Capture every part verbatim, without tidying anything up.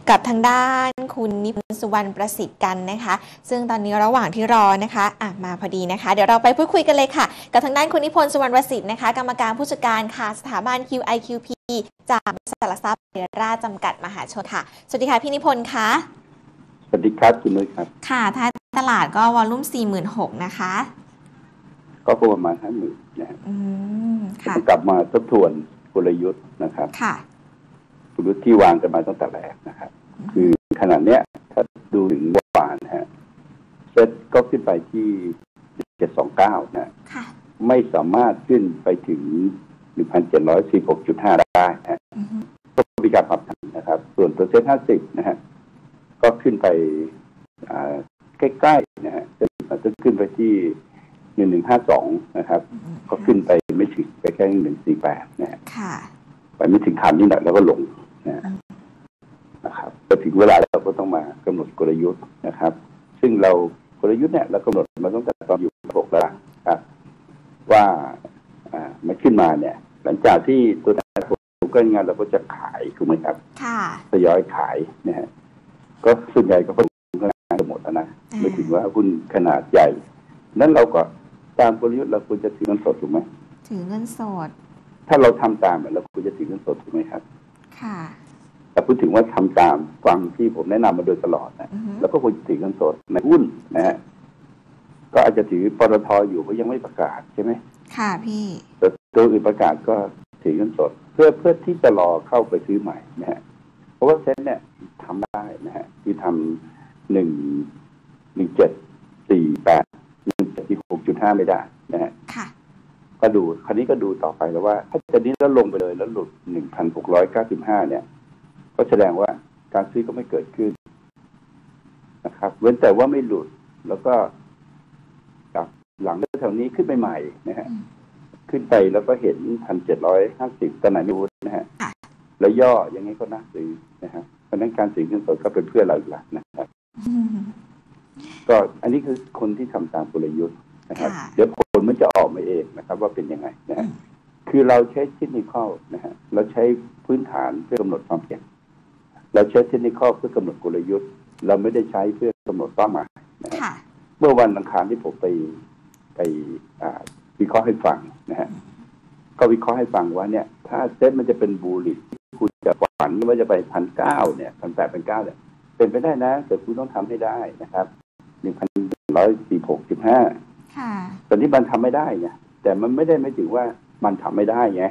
กับทางด้านคุณนิพนธ์สุวรรณประสิทธิ์กันนะคะซึ่งตอนนี้ระหว่างที่รอนะคะอ่ะมาพอดีนะคะเดี๋ยวเราไปพูดคุยกันเลยค่ะกับทางด้านคุณนิพนธ์สุวรรณประสิทธิ์นะคะกรรมการผู้จัดการค่ะสถาบัน คิว ไอ คิว พี จากบริษัทหลักทรัพย์เดราจำกัดมหาชนค่ะสวัสดีค่ะพี่นิพนธ์ค่ะสวัสดีครับคุณนุ้ยครับค่ะท้ายตลาดก็วอลลุ่ม สี่หมื่นหกพัน นะคะก็ประมาณ ห้าหมื่น นะฮะอืมค่ะกลับมาทบทวนกลยุทธ์นะครับค่ะกลยุทธ์ที่วางกันมาตั้งแต่แรกนะครับคือขนาดเนี้ยถ้าดูถึงเมื่อวานนะฮะเซ็ตก็ขึ้นไปที่เจ็ดสองเก้านะค่ะไม่สามารถขึ้นไปถึง หนึ่งพันเจ็ดร้อยสี่สิบหกจุดห้า ได้นะฮะก็มีการปรับฐานนะครับส่วนตัวเซ็ตห้าสิบนะฮะก็ขึ้นไปใกล้ๆนะฮะจะขึ้นไปที่หนึ่งหนึ่งห้าสองนะครับก็ขึ้นไปไม่ถึงไปแค่หนึ่งสี่แปดนะฮะไปไม่ถึงขานิดหน่อยแล้วก็ลงนะนะครับพอถึงเวลาเราก็ต้องมากำหนดกลยุทธ์นะครับซึ่งเรากลยุทธ์เนี่ยเรากำหนดมาตั้งแต่ตอนอยู่หกแล้วครับว่าอ่ามันขึ้นมาเนี่ยหลังจากที่ตัวแทนผมก็งานเราก็จะขายถูกไหมครับค่ะทยอยขายนะฮะก็ส่วนใหญ่ก็เป็นขนาดหมดนะไม่ถึงว่าหุ้นขนาดใหญ่นั้นเราก็ตามกลยุทธ์เราควรจะถือเงินสดถูกไหมถือเงินสดถ้าเราทำตามเราควรจะถือเงินสดถูกไหมครับค่ะแต่พูดถึงว่าทำตามฟังที่ผมแนะนำมาโดยตลอดนะแล้วก็ควรจะถือเงินสดในหุ้นนะฮะก็อาจจะถือปตทอยู่เพราะยังไม่ประกาศใช่ไหมค่ะพี่แต่ตัวอื่นประกาศก็ถือเงินสดเพื่อเพื่อที่จะรอเข้าไปซื้อใหม่นะฮะเพราะว่าเซ็นเนี่ยทำได้นะฮะที่ทำหนึ่งหนึ่งเจ็ดสี่แปดหนึ่งเจ็ดสี่หกจุดห้าไม่ได้นะฮะก็ดูคราวนี้ก็ดูต่อไปแล้วว่าถ้าจะนี้แล้วลงไปเลยแล้วหลุดหนึ่งพันหกร้อยเก้าสิบห้าเนี่ยก็แสดงว่าการซื้อก็ไม่เกิดขึ้นนะครับเว้นแต่ว่าไม่หลุดแล้วก็จากหลังแถวนี้ขึ้นไปใหม่นะฮะขึ้นไปแล้วก็เห็นพันเจ็ดร้อยห้าสิบตอนไหนไม่รู้นะฮะแล้วย่ออย่างนี้ก็น่าซื้อนะฮะเพราะนั้นการซื้อเงินสดก็เป็นเพื่อเราอีกแล้วนะครับก็อันนี้คือคนที่ทำตามกลยุทธ์นะครับเดี๋ยวผลมันจะออกมาเองนะครับว่าเป็นยังไงนะฮะคือเราใช้เทคนิคนะฮะเราใช้พื้นฐานเพื่อกำหนดความเสี่ยงเราใช้เทคนิคเพื่อกำหนดกลยุทธ์เราไม่ได้ใช้เพื่อกำหนดเป้าหมายนะฮะเมื่อวันอังคารที่ผมไปไปวิเคราะห์ให้ฟังนะฮะก็วิเคราะห์ให้ฟังว่าเนี่ยถ้าเซ็ตมันจะเป็นบูลลิชคุณจะฝันว่าจะไปพันเก้าเนี่ยพันแปดพันเก้าเนี่ยเป็นไปได้นะแต่คุณต้องทำให้ได้นะครับหนึ่งพันร้อยสี่หกจุดห้าตอนนี้มันทำไม่ได้ไงแต่มันไม่ได้ไม่ถึงว่ามันทำไม่ได้ไง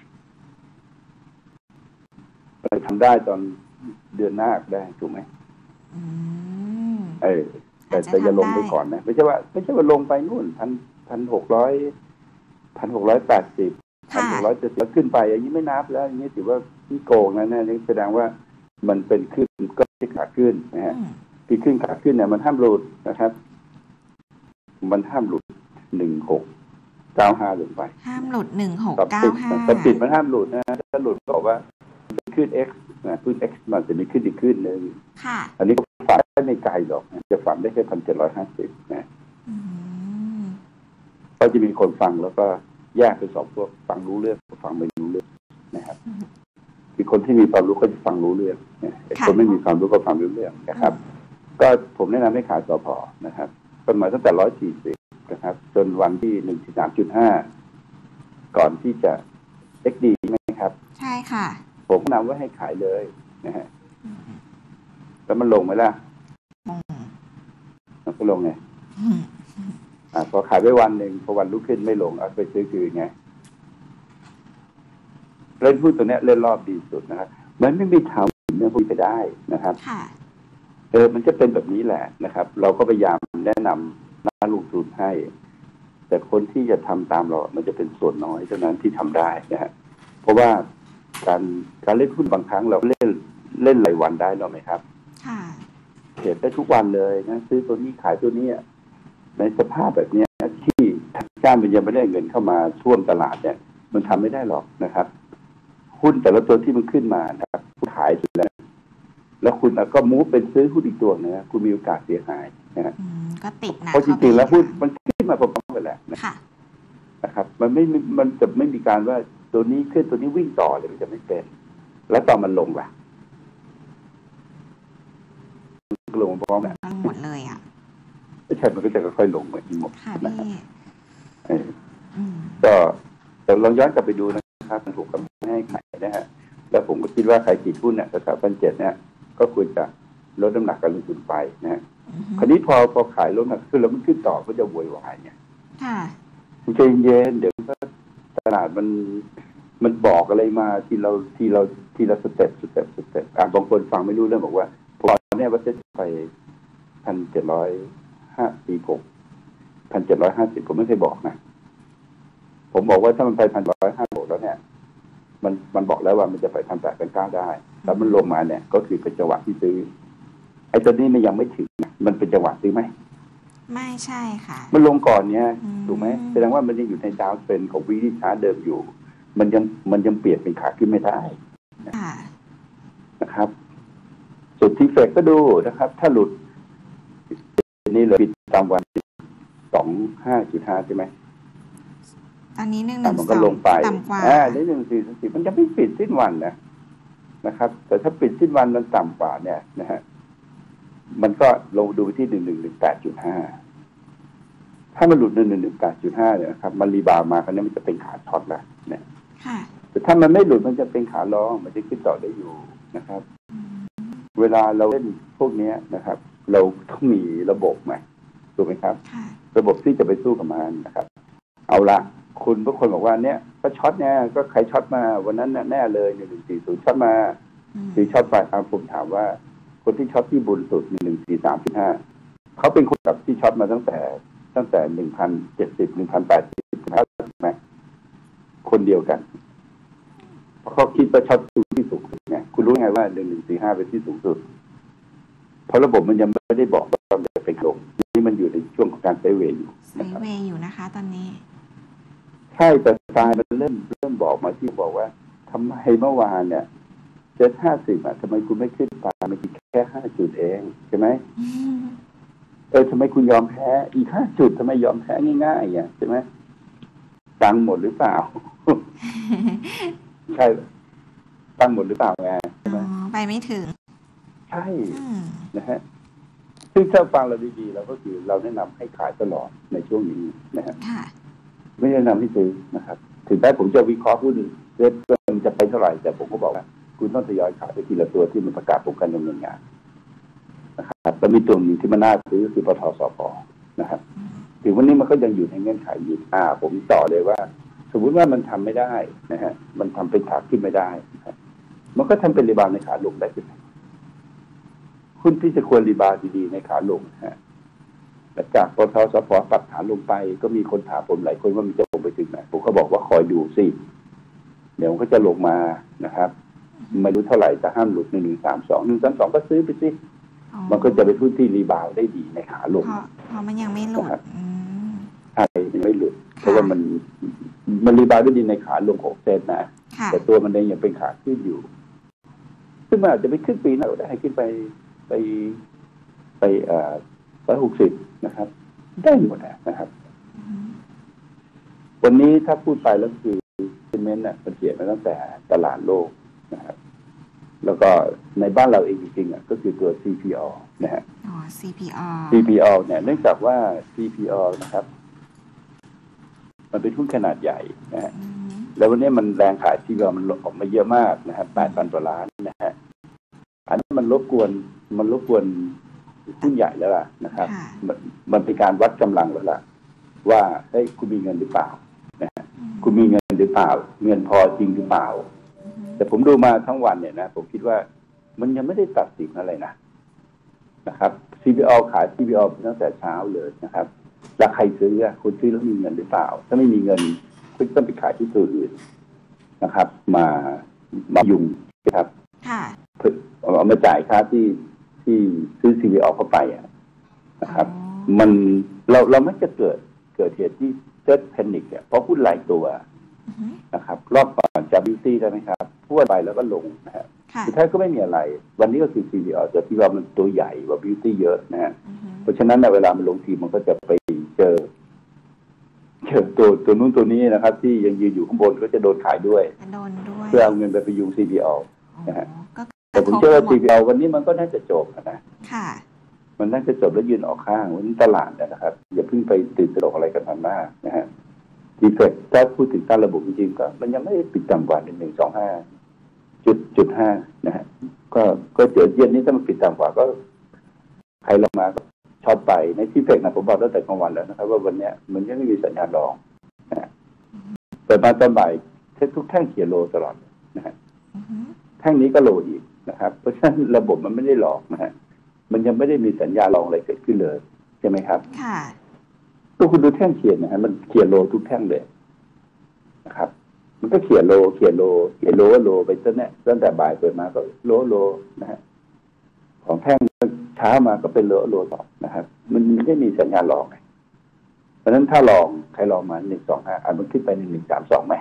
เราทำได้ตอนเดือนหน้าได้ถูกไหมเออแต่แต่อย่าลงไปก่อนนะไม่ใช่ว่าไม่ใช่ว่าลงไปนู่นพันพันหกร้อยพันหกร้อยแปดสิบพันหกร้อยเจ็ดสิบแล้วขึ้นไปอย่างนี้ไม่นับแล้วอย่างนี้ถือว่าที่โกงนะนี่แสดงว่ามันเป็นขึ้นก็ที่ขาขึ้นนะฮะที่ขึ้นขาขึ้นเนี่ยมันห้ามหลุดนะครับมันห้ามหลุดหนึ่งหกเก้าห้าลงไปห้ามหลุดหนึ่งหกเก้าห้าแต่ปิดมันห้ามหลุดนะถ้าหลุดก็บอกว่าขึ้น X นะขึ้น X มันจะมีขึ้นอีกขึ้นหนึ่งค่ะอันนี้ก็ฝันได้ไม่ไกลหรอกจะฝันได้แค่พันเจ็ดร้อยห้าสิบนะก็จะมีคนฟังแล้วก็แยกเป็นสองพวกฟังรู้เรื่องฟังไม่รู้เรื่องนะครับมีคนที่มีความรู้ก็จะฟังรู้เรื่องคนไม่มีความรู้ก็ฟังไม่รู้เรื่องนะครับก็ผมแนะนำให้ขายสพนะครับเป็นมาตั้งแต่ร้อยสี่สิบนะครับจนวันที่หนึ่งที่สามจุดห้าก่อนที่จะเอ็กดีไหมครับใช่ค่ะผมแนะนำว่าให้ขายเลยนะฮะแล้วมันลงไหมล่ะมันก็ลงไงอ่าพอขายไปวันหนึ่งพอวันลุกขึ้นไม่ลงเอาไปซื้อคืนไงเล่นหุ้นตัวนี้เล่นรอบดีสุดนะครับมันไม่มีทางเรื่องพวกนี้ไปได้นะครับเออมันจะเป็นแบบนี้แหละนะครับเราก็พยายามแนะนำนักลงทุนให้แต่คนที่จะทำตามเรามันจะเป็นส่วนน้อยเท่านั้นที่ทำได้นะฮะเพราะว่าการการเล่นหุ้นบางครั้งเราเล่นเล่นรายวันได้หรอไหมครับค่ะเทรดได้ทุกวันเลยนะซื้อตัวนี้ขายตัวนี้ในสภาพแบบนี้ที่จ้างมันยังไม่ได้เงินเข้ามาท่วมตลาดเนี่ยมันทำไม่ได้หรอกนะครับหุ้นแต่ละตัวที่มันขึ้นมานะครับขายสุดแล้วแล้วคุณก็มูฟเป็นซื้อหุ้นอีกตัวนึงคุณมีโอกาสเสียหายนะฮะก็ติดนะเพราะจริงๆแล้วหุ้นมันขึ้นมาพร้อมๆกันแหละนะครับมันไม่มันจะไม่มีการว่าตัวนี้ขึ้นตัวนี้วิ่งต่อเลยมันจะไม่เป็นแล้วตอนมันลงล่ะก็ลงมาพร้อมกันลงหมดเลยอ่ะไม่ใช่มันก็จะค่อยๆลงมาอีกหมดนะครับก็แต่ลองย้อนกลับไปดูนะครับมันถูกกำหนดให้ขายนะฮะแล้วผมก็คิดว่าใครขีดหุ้นเนี่ยแถวพันเจ็ดเนี่ยก็ควรจะลดน้ำหนักการลงทุนไปนะฮะคราวนี้พอพอขายลดน้ำหนักขึ้นแล้วมันขึ้นต่อก็จะโวยวายเนี่ยมันใจเย็นเดี๋ยวตลาดมันมันบอกอะไรมาทีเราทีเราทีละสเต็ปสเต็ปสเต็ปอ่าบางคนฟังไม่รู้เรื่องบอกว่าพอเนี่ยว่าจะไปพันเจ็ดร้อยห้าสี่หกพันเจ็ดร้อยห้าสิบผมไม่เคยบอกนะผมบอกว่าถ้ามันไปพันร้อยห้าหกแล้วเนี่ยมันมันบอกแล้วว่ามันจะไปพันแปดเป็นเก้าได้แล้วมันลงมาเนี่ยก็คือเป็นจังหวะที่ซื้อไอ้ตัวนี้มันยังไม่ถึงมันเป็นจังหวะซื้อไหมไม่ใช่ค่ะมันลงก่อนเนี่ยถูกไหมแสดงว่ามันยังอยู่ในดาวเทรนของวีที่ชาร์ตเดิมอยู่มันยังมันยังเปลี่ยนเป็นขาขึ้นไม่ได้นะครับสุดที่เฟกก็ดูนะครับถ้าหลุดนี่เลยปิดตามวันสองห้าจุดห้าใช่ไหมตอนนี้หนึ่งหนึ่งสองต่ำกว่าอ่าหนึ่งสี่สี่มันจะไม่ปิดสิ้นวันนะนะครับแต่ถ้าปิดสิ้นวันมันต่ำกว่าเนี่ยนะฮะมันก็ลงดูที่หนึ่งหนึ่งหนึ่งแปดจุดห้าถ้ามันหลุดหนึ่งหนึ่งหนึ่งแปดจุดห้าเนี่ยครับมันรีบาวมาครั้งนี้มันจะเป็นขาช็อตแล้วเนี่ยแต่ถ้ามันไม่หลุดมันจะเป็นขาลองมันจะขึ้นต่อได้อยู่นะครับเวลาเราเล่นพวกนี้นะครับเราต้องมีระบบไหมถูกไหมครับระบบที่จะไปสู้กับมันนะครับเอาละคุณทุกคนบอกว่าเนี่ยก็ช็อตเนี่ยก็ใครช็อตมาวันนั้นแน่เลยหนึ่งหนึ่งสี่ศูนย์ช็อตมาสี่ช็อตไปครับผมถามว่าคนที่ช็อตที่บุญสุดหนึ่งหนึ่งสี่สามจุดห้าเขาเป็นคนกับที่ช็อตมาตั้งแต่ตั้งแต่หนึ่งพันเจ็ดสิบหนึ่งพันแปดสิบห้าไหมคนเดียวกันเขาคิดว่าช็อตที่สูงสุดไงคุณรู้ไงว่าหนึ่งหนึ่งสี่ห้าเป็นที่สูงสุดเพราะระบบมันยังไม่ได้บอกว่ามันจะเป็นลงนี่มันอยู่ในช่วงของการไซด์เวย์อยู่ไซด์เวย์อยู่นะคะตอนนี้ใช่แต่สายมันเริ่มเริ่มบอกมาที่บอกว่าทำไมเมื่อวานเนี่ยเจ็ดห้าสิบอ่ะทำไมคุณไม่ขึ้นไปมันแค่ห้าจุดเองใช่ไหมเออทำไมคุณยอมแพ้อีกห้าจุดทำไมยอมแพ้ง่ายๆอย่างใช่ไหมตังหมดหรือเปล่าใช่ตังหมดหรือเปล่าไงใช่ไหมไปไม่ถึงใช่นะฮะซึ่งถ้าฟังเราดีๆเราก็คือเราแนะนำให้ขายตลอดในช่วงนี้นะฮะไม่แนะนำให้ซื้อนะครับถึงแม้ผมจะวิเคราะห์หุ้นเซ็ตมันจะไปเท่าไหร่แต่ผมก็บอกว่าคุณต้องทยอยขายไปทีละตัวที่มันประกาศผลการดำเนินงานนะครับแล้วมีตัวนี้ที่มันน่าซื้อคือปตท.สผ.นะครับถึงวันนี้มันก็ยังอยู่ในเงื่อนไขอยู่อ่าผมต่อเลยว่าสมมุติว่ามันทำไม่ได้นะฮะมันทำเป็นขาขึ้นไม่ได้มันก็ทำเป็นรีบาวในขาลงได้ขึ้นหุ้นที่จะควรรีบาวดีๆในขาลงฮะแต่จากปตท.สผ.ปรับฐานลงไปก็มีคนถามผมหลายคนว่ามันจะลงไปถึงไหนผมก็บอกว่าคอยดูสิเดี๋ยวมันก็จะลงมานะครับไม่รู้เท่าไหร่แต่ห้ามหลุดหนึ่งหนึ่งสามสองหนึ่งสามสองก็ซื้อไปสิมันก็จะเป็นหุ้นที่รีบาวได้ดีในขาลงเพราะมันยังไม่หลุดใช่ยังไม่หลุดเพราะว่ามันมันรีบาวได้ดีในขาลงหกเซนนะแต่ตัวมันเองยังเป็นขาขึ้นอยู่ซึ่งมันอาจจะไปขึ้นปีหน้าได้ขึ้นไปไปไปเอ่อร้อยหกสิบนะครับได้หมดนะครับวันนี้ถ้าพูดไปแล้วคือซีเมนต์เนี่ยมันเสียมาตั้งแต่ตลาดโลกนะครับแล้วก็ในบ้านเราเองจริงๆอ่ะก็คือตัว ซี พี ออ นะฮะอ๋อ ซี พี ออซี พี ออ เนี่ยเนื่องจากว่า ซี พี ออ นะครับมันเป็นหุ้นขนาดใหญ่นะฮะแล้ววันนี้มันแรงขาย ซี พี ออ มันออกมาเยอะมากนะครับแปดพันกว่าล้านนะฮะอันนี้มันรบกวนมันรบกวนหุ้นใหญ่แล้วล่ะนะครับมันมันเป็นการวัดกำลังแล้วล่ะว่าเฮ้ยคุณมีเงินหรือเปล่านะฮะคุณมีเงินหรือเปล่าเงินพอจริงหรือเปล่าแต่ผมดูมาทั้งวันเนี่ยนะผมคิดว่ามันยังไม่ได้ตัดสินอะไรนะนะครับ ซี พี ออ ขาย ซี พี ออ ตั้งแต่เช้าเลยนะครับแล้วใครซื้อคุณซื้อแล้วมีเงินหรือเปล่าถ้าไม่มีเงินคุณต้องไปขายที่ตัวอื่นนะครับมามายุ่งนะครับเอามาจ่ายค่าที่ที่ซื้อ ซี พี ออ เข้าไปอ่ะนะครับมันเราเราไม่จะเกิดเกิดเหตุที่เกิดแพนิคเนี่ยเพราะหุ้นหลายตัวนะครับรอบก่อนจากบิวตี้ใช่ไหมครับพูดไปแล้วก็ลงนะฮะสุดท้ายก็ไม่มีอะไรวันนี้ก็คือ ซี พี ออ แต่ที่ว่ามันตัวใหญ่กว่าบิวตี้เยอะนะฮะเพราะฉะนั้นในเวลามันลงทีมันก็จะไปเจอเจอตัวตัวนู้นตัวนี้นะครับที่ยังยืนอยู่ข้างบนก็จะโดนขายด้วยเพื่อเอาเงินไปประยุง ซี พี ออ นะฮะแต่ผมเชื่อว่า ซี พี ออ วันนี้มันก็น่าจะจบนะค่ะมันน่าจะจบแล้วยืนออกข้างวันนี้ตลาดนะครับอย่าเพิ่งไปตื่นตระหนกอะไรกันมากนะฮะดีเฟกต์ถ้าพูดถึงการระบบจริงๆก็มันยังไม่ปิดต่ำกว่าหนึ่งหนึ่งสองห้าจุดจุดห้านะฮะก็ก็เดี๋ยวเย็นนี้ถ้ามันปิดต่ำกว่าก็ใครลงมาก็ช็อตไปในที่เฟกนะผมบอกตั้งแต่กลางวันแล้วนะครับว่าวันนี้มันยังไม่มีสัญญาณรองนะเปิดมาตอนบ่ายทุกแท่งเขียนโลตลอดนะฮะแท่งนี้ก็โลอีกนะครับเพราะฉะนั้นระบบมันไม่ได้หลอกนะฮะมันยังไม่ได้มีสัญญาณรองอะไรเกิดขึ้นเลยใช่ไหมครับค่ะตัวคุณดูแท่งเขียนนะฮะมันเขียนโลทุกแท่งเลยนะครับมันก็เขียนโลเขียนโลเขียนโลว่าโลไปตั้งแต่ตั้งแต่บ่ายเปิดมาก็โลโลนะฮะของแท่งเช้ามาก็เป็นโลโลต่อนะครับมันไม่ได้มีสัญญาณรองเพราะฉะนั้นถ้าลองใครลองมาหนึ่งสองห้าอาจมันขึ้นไปหนึ่งหนึ่งสามสองไหม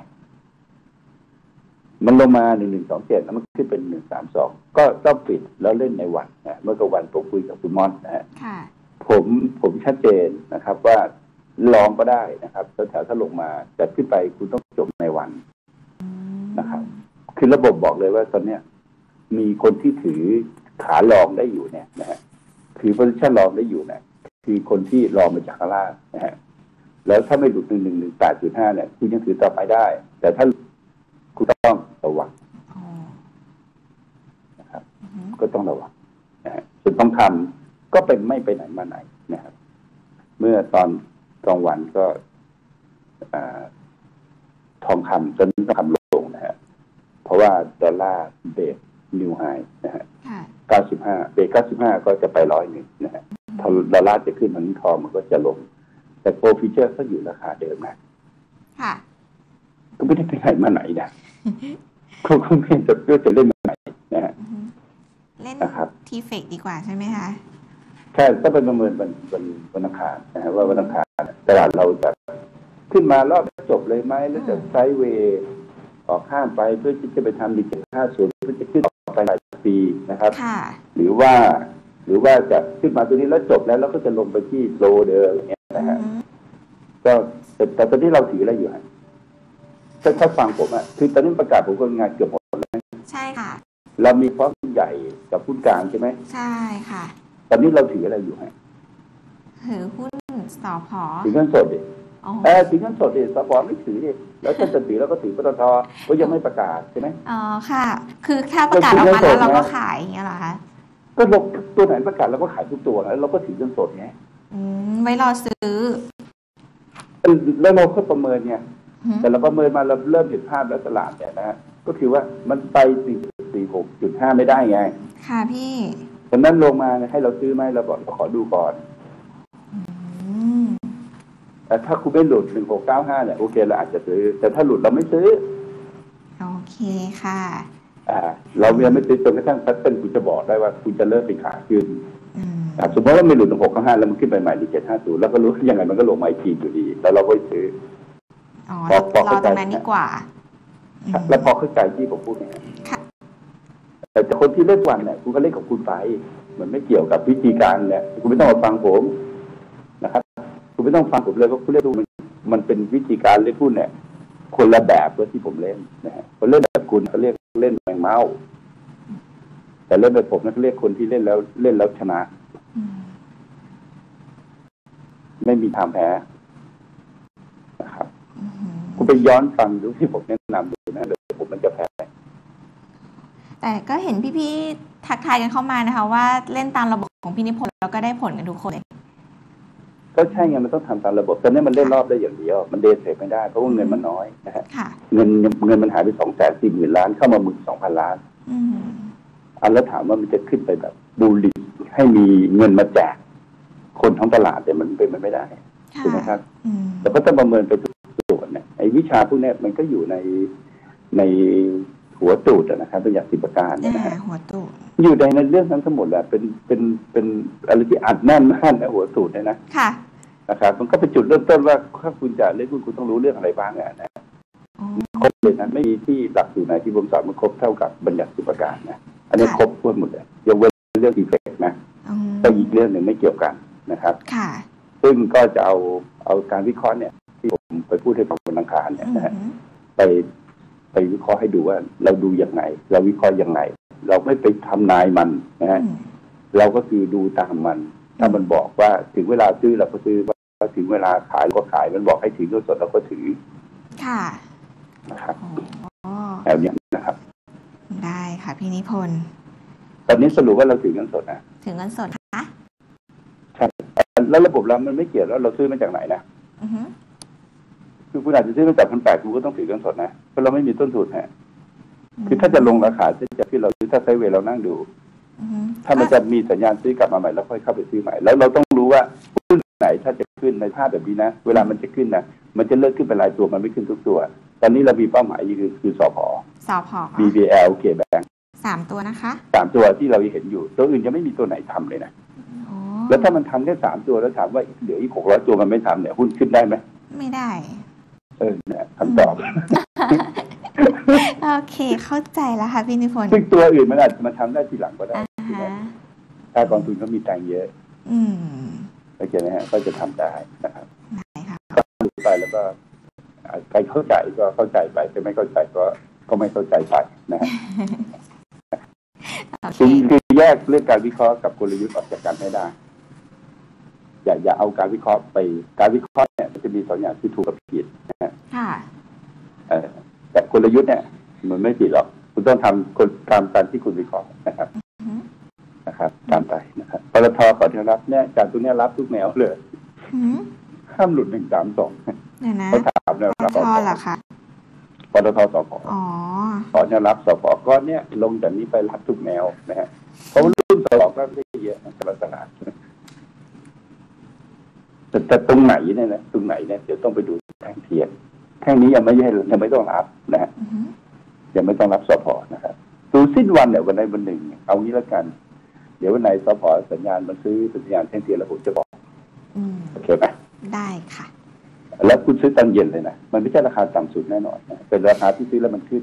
มันลงมาหนึ่งหนึ่งสองเจ็ดแล้วมันขึ้นเป็นหนึ่งสามสองก็ต้องปิดแล้วเล่นในวันนะเมื่อกลางวันผมคุยกับคุณมอนนะฮะผมผมชัดเจนนะครับว่าลองก็ได้นะครับแถวถ้าลงมาจะขึ้นไปคุณต้องจบในวันนะครับคือระบบบอกเลยว่าตอนเนี้ยมีคนที่ถือขาลองได้อยู่เนี่ยนะฮะถือโพซิชั่นลองได้อยู่เนี่ยคือคนที่ลองมาจากข้างล่างนะฮะแล้วถ้าไม่หลุดหนึ่งหนึ่งหนึ่งแปดจุดห้าเนี่ยคุณยังถือต่อไปได้แต่ถ้าคุณต้องระวังนะครับก็ต้องระวังนะฮะส่วนทองคำก็เป็นไม่ไปไหนมาไหนนะครับเมื่อตอนกลางวันก็ทองคำจนทองคำลงนะฮะเพราะว่าดอลลาร์เบรกนิวไฮนะฮะเก้าสิบห้าเบรกเก้าสิบห้าก็จะไปร้อยหนึ่งนะฮะพอดอลลาร์จะขึ้นมันทองมันก็จะลงแต่โปรฟิเจอร์ก็อยู่ราคาเดิมนะค่ะก็ไม่ได้ไปไหนมาไหนนะเขาคงไม่จะเลือกจะเล่นมาไหนนะฮะเล่นทีเฟกดีกว่าใช่ไหมคะแค่ต้องไปประเมินวันวันวันอังคารนะฮะว่าวันอังคารตลาดเราจะขึ้นมารอบจบเลยไหมหรือจะไซด์เวย์ออกข้ามไปเพื่อที่จะไปทำดีเจ็ดห้าศูนย์เพื่อจะขึ้นต่อไปหลายปีนะครับหรือว่าหรือว่าจะขึ้นมาตัวนี้แล้วจบแล้วแล้วก็จะลงไปที่โลเดิมอย่างเงี้ยนะฮะก็แต่แต่ตอนนี้เราถืออะไรอยู่ฮะถ้าถ้าฟังผมอ่ะคือตอนนี้ประกาศผมก็งานเกือบหมดแล้วใช่ค่ะเรามีพร้อมหุ้นใหญ่กับหุ้นกลางใช่ไหมใช่ค่ะตอนนี้เราถืออะไรอยู่ฮะถือหุ้นสผ. ถือเงินสดดิเออถือเงินสดดิสผ.ไม่ถือดิแล้วถ้าจะถือเราก็ถือปตท.ก็ยังไม่ประกาศใช่ไหมอ๋อค่ะคือแค่ประกาศออกมาแล้วเราก็ขายอย่างเงี้ยเหรอคะก็ลงตัวไหนประกาศเราก็ขายทุกตัวแล้วเราก็ถือเงินสดไงอืมไว้รอซื้อแล้วเราก็ประเมินเนี่ยแต่เราประเมินมาเราเริ่มเห็นภาพแล้วตลาดเนี่ยนะฮะก็คือว่ามันไปสี่สี่หกจุดห้าไม่ได้ไงค่ะพี่ฉะนั้นลงมาให้เราซื้อไหมเราบอกเราขอดูก่อนแต่ถ้าคุณไม่หลุดหนึ่งหกเก้าห้าเนี่ยโอเคเราอาจจะซื้อแต่ถ้าหลุดเราไม่ซื้อโอเคค่ะอ่าเรายังไม่ซื้อจนกระทั่งพัฒน์คุณจะบอกได้ว่าคุณจะเริ่มไปขาขึ้นสมมติว่าไม่หลุดหนึ่งหกเก้าห้าแล้วมันขึ้นไปใหม่ที่เจ็ดห้าศูนย์แล้วก็รู้ยังไงมันก็ลงมาอีกทีอยู่ดีแล้วเราก็ซื้ออ๋อเราตรงนั้นดีกว่าแล้วพอเข้าใจที่ผมพูดไหมแต่คนที่เล่นวันเนี่ยคุณก็เล่นของคุณไปมันไม่เกี่ยวกับวิธีการเนี่ยคุณไม่ต้องมาฟังผมนะครับคุณไม่ต้องฟังผมเลยเพราะคุณเล่นดูมันมันเป็นวิธีการเล่นหุ้นเนี่ยคนละแบบกับที่ผมเล่นนะฮะคนเล่นแบบคุณเขาเรียกเล่นแมงเม่าแต่เล่นแบบผมนั่นเรียกคนที่เล่นแล้วเล่นแล้วชนะไม่มีทางแพ้นะครับคุณไปย้อนฟังดูที่ผมแนะนำดูนะเดี๋ยวผมมันจะแพ้แต่ก็เห็นพี่ๆทักทายกันเข้ามานะคะว่าเล่นตามระบบของพี่นิพนธ์แล้วก็ได้ผลกันทุกคนเลยก็ใช่ไงมันต้องทำตามระบบตอนนี้มันเล่นรอบได้อย่างเดียวมันเดทเทรดไม่ได้เพราะว่าเงินมันน้อยนะฮะเงินเงินมันหายไปสองแสนสี่หมื่นล้านเข้ามาหมื่นสองพันล้านอันแล้วถามว่ามันจะขึ้นไปแบบบูลลี่ให้มีเงินมาแจกคนท้องตลาดเนี่ยมันเป็นมันไม่ได้ถูกไหมครับแต่ก็ต้องประเมินไปทุกส่วนเนี่ยไอ้วิชาพวกนี้มันก็อยู่ในในหัวตูดนะครับตัวอย่างสิบประการนะฮะหัวตูดอยู่ในเรื่องทั้งทั้งหมดแหละเป็นเป็นเป็นอะไรที่อัดแน่นมากนะหัวตูดเนี่ยนะค่ะนะครับมันก็เป็นจุดเริ่มต้นว่าถ้าคุณจะเล่นคุณคุณต้องรู้เรื่องอะไรบ้างอ่ะนะครบเลยนะไม่มีที่หลักสูตรไหนที่ผมสอนมันครบเท่ากับบัญญัติสิบประการนะอันนี้ครบทั่วหมดเลยยกเว้นเรื่องดีเฟกต์นะแต่อีกเรื่องหนึ่งไม่เกี่ยวกันนะครับค่ะซึ่งก็จะเอาเอาการวิเคราะห์เนี่ยที่ผมไปพูดให้ฟังบนอังคารเนี่ยนะฮะไปไปวิเคราะห์ให้ดูว่าเราดูยังไงเราวิเคราะห์ยังไงเราไม่ไปทำนายมันนะฮะเราก็คือดูตามมันถ้ามันบอกว่าถึงเวลาซื้อเราก็ซื้อว่าถึงเวลาขายเราก็ขายมันบอกให้ถือเงินสดเราก็ถือค่ะนะครับแนวนี้นะครับได้ค่ะพี่นิพนธ์ตอนนี้สรุปว่าเราถือเงินสดนะถือเงินสดคะใช่แล้วระบบเรามันไม่เกี่ยวแล้วเราซื้อมาจากไหนนะคือคุณอาจจะซื้อมาจากพันแปดคุณก็ต้องถือเงินสดนะเพราะเราไม่มีต้นทุนฮะคือถ้าจะลงราคาจะที่เราซื้อถ้าไซเวย์เรานั่งดูถ้ามันจะมีสัญญาณซื้อกลับมาใหม่แล้วค่อยเข้าไปซื้อใหม่แล้วเราต้องรู้ว่าหุ้นไหนถ้าจะขึ้นในภาพแบบนี้นะเวลามันจะขึ้นนะมันจะเลิกขึ้นเป็นรายตัวมันไม่ขึ้นทุกตัวตอนนี้เรามีเป้าหมายคือคือสผสผบี บี แอล เค Bank สามตัวนะคะสามตัวที่เราเห็นอยู่ตัวอื่นยังไม่มีตัวไหนทำเลยนะแล้วถ้ามันทำแค่สามตัวแล้วถามว่าเหลืออีกหกร้อยตัวมันไม่ทำเนี่ยหุ้นขึ้นได้ไหมไม่ได้เออเนี่ยคำตอบโอเคเข้าใจแล้วค่ะพี่นิพนธ์ซึ่งตัวอื่นมันอาจจะมาทำได้ทีหลังก็ได้ถ้ากองทุนเขามีตังค์เยอะอืมโอเคไหมฮะก็จะทำได้นะครับได้ค่ะดูไปแล้วก็ใครเข้าใจก็เข้าใจไปแต่ไม่เข้าใจก็ก็ไม่เข้าใจไปนะฮะคือคือแยกเรื่องการวิเคราะห์กับกลยุทธ์ออกจากกันให้ได้อย่าอย่าเอาการวิเคราะห์ไปการวิเคราะห์เนี่ยมันจะมีสองอย่างที่ถูกกับผิดนะฮะค่ะเออแต่กลยุทธ์เนี่ยมันไม่ผิดหรอกคุณต้องทำคนตามการที่คุณวิเคราะห์นะครับนะครับตามไปนะครับปตท.ขอที่รับเนี่ยจากตัวเนี้ยรับทุกแนวเลยห้ามหลุดหนึ่งสามสองเขาถามแล้วปตท.เหรอคะปตท.สผ. อ๋อขอที่รับสผ.ก้อนเนี่ยลงจากนี้ไปรับทุกแนวนะฮะเพราะว่ารุ่นสผ.ก็ไม่เยอะตลาดตลาดแต่แต่ตรงไหนเนี่ยนะตรงไหนเนี่ยเดี๋ยวต้องไปดูแท่งเทียนแท่งนี้ยังไม่ให้ยังไม่ต้องรับนะฮะยังไม่ต้องรับสผ.นะครับดูสิ้นวันเนี่ยวันใดวันหนึ่งเอางี้ละกันเดี๋ยววันไหนสผ.สัญญาณมันซื้อสัญญาณแท่งเทียนแล้วผมจะบอกโอเคไหมได้ค่ะแล้วคุณซื้อตอนเย็นเลยนะมันไม่ใช่ราคาต่ำสุดแน่นอนนะเป็นราคาที่ซื้อแล้วมันขึ้น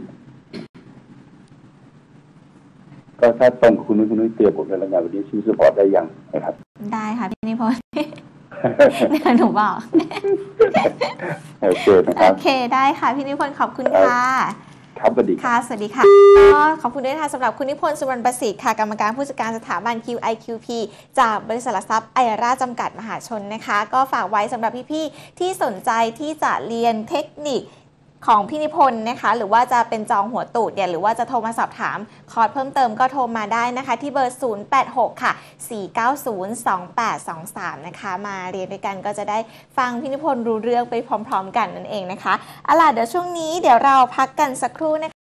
ก็ถ้าตรงกับคุณนุ้ยคุณนุ้ยเตรียมผมในรายงานวันนี้ซื้อสปอร์ตได้ยังนะครับได้ค่ะพี่นิพนธ์หนูบอกโอเคนะครับโอเคได้ค่ะพี่นิพนธ์ขอบคุณค่ะครับสวัสดีค่ะสวัสดีค่ะก็ขอบคุณด้วยค่ะสำหรับคุณนิพนธ์สุวรรณประสิทธิ์ค่ะกรรมการผู้จัดการสถาบัน คิว ไอ คิว พี จากบริษัทหลักทรัพย์ไอราจำกัดมหาชนนะคะก็ฝากไว้สำหรับพี่ๆที่สนใจที่จะเรียนเทคนิคของพี่นิพนธ์นะคะหรือว่าจะเป็นจองหัวตูดเนี่ยหรือว่าจะโทรมาสอบถามคอร์สเพิ่มเติมก็โทรมาได้นะคะที่เบอร์ศูนย์ แปด หก ค่ะ สี่ เก้า ศูนย์ สอง แปด สอง สามนะคะมาเรียนด้วยกันก็จะได้ฟังพี่นิพนธ์รู้เรื่องไปพร้อมๆกันนั่นเองนะคะเอาล่ะเดี๋ยวช่วงนี้เดี๋ยวเราพักกันสักครู่นะคะ